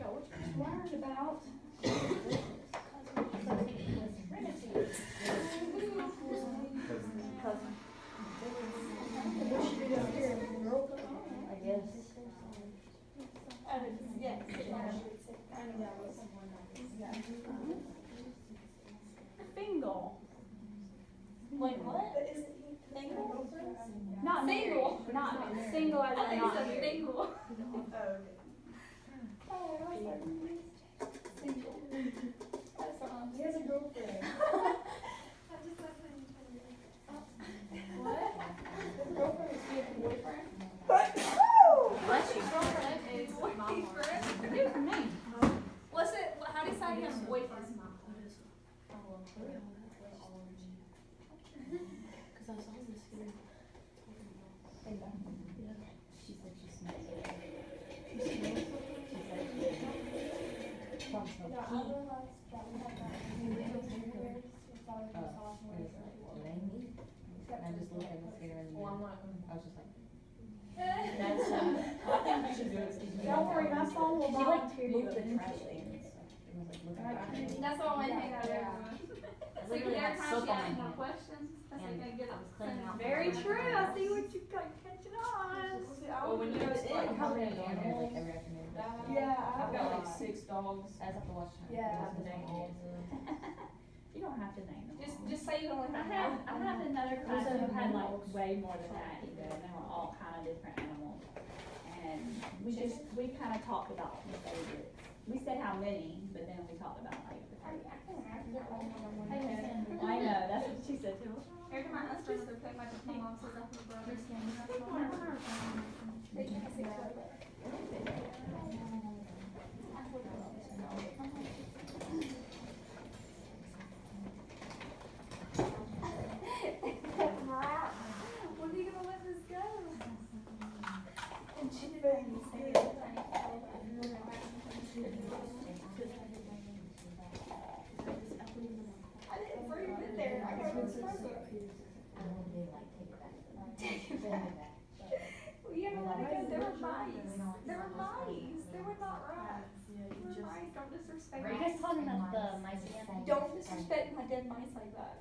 what you just learned about I guess. Fingal. Wait, what? Is it single? Not single. Not single as I in think not it's a married. single. He has a girlfriend. What? His girlfriend is he a boyfriend? Bless you. Girlfriend is boyfriend. Good for me. What's it? How do you say him? Boyfriend. Because I saw this here. She said she smells it. She smells it? She said from her Yeah, I pee. realized that we have that. Laney. And I just looked at the scanner and then I was just like, That's I think we should do it. Don't worry, my son will She like volunteer you moved with the the trash trash. can and stuff. It was like looking at it. That's why I went hang out there. I So literally every had time soap she on my asks more hand. questions, I And think I get I was cleaning out. very true. I see what you got catching on. Well, when you go to I'm covered in animals, animals like every afternoon. Yeah, I've got like 6 dogs. I just have to watch time. Yeah. Because the name is, You don't have to name them. Just say you don't I want to have another class Those are who had like animals. way more than that even, and they were all kind of different animals. And we kind of talked about the favorites. We said how many, but then we talked about like the favorites. I know, that's what she said too. Every time I ask for another pet, my mom says that's my brother's name. When are you gonna let this go? And she thinks I didn't bring it there. I got it smoke it. Well, you haven't let it go. There were mice. There were mice. They were not rats. They were mice. Don't disrespect are you mice. guys talking about the mice again? Don't disrespect my dead mice like that.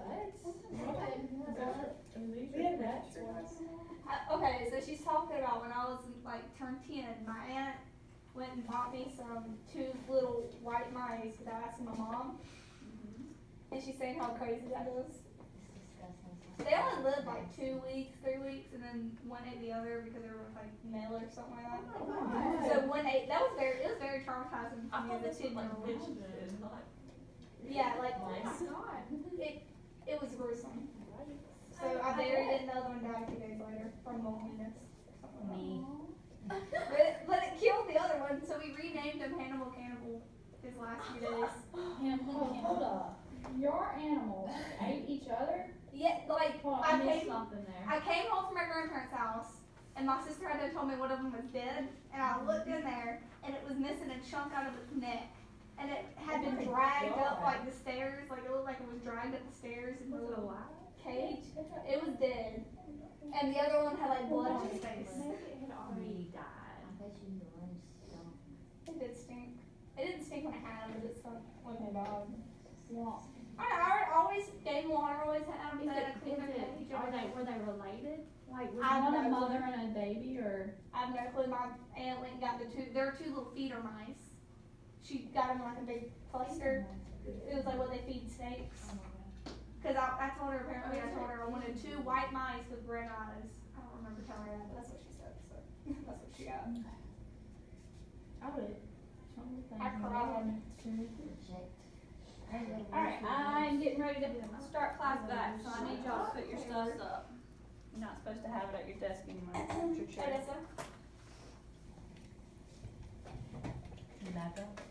we had rats once. Okay, so she's talking about when I was like turned 10, my aunt went and bought me some 2 little white mice without asking my mom. And she's saying how crazy that is. They only lived like 2 weeks, 3 weeks, and then one ate the other because they were like male or something like that. So one ate. It was very traumatizing for me as a 10-year-old. Yeah, like it was gruesome. So I buried it and the other one died 2 days later from loneliness. Me. But it killed the other one, so we renamed him Hannibal Cannibal his last few days. Hold up. Your animals ate each other? Yeah, like Well, I I missed came something there. I came home from my grandparents' house, and my sister had told me one of them was dead, and I looked in there, and it was missing a chunk out of its neck, and it had been dragged up like the stairs, like it looked like it was dragged up the stairs in the little cage. It was dead, and the other one had like blood on its face. It already died. It did stink. It didn't stink when I had them, but it stunk when they died. Well, I always gave them water, always had them fed, I cleaned their cage. were they related? Like, was I one a don't know. mother and a baby, or? I have no clue. My aunt went and got there were 2 little feeder mice. She got them like a big cluster. It was like what they feed snakes. Cause I told her apparently I wanted 2 white mice with red eyes. I don't remember telling her that, but that's what she said. So that's what she got. I would. I cried. Alright, I'm getting ready to start class back, so I need y'all to put your stuff up. You're not supposed to have it at your desk anymore, it's your chair. Odessa? You back up?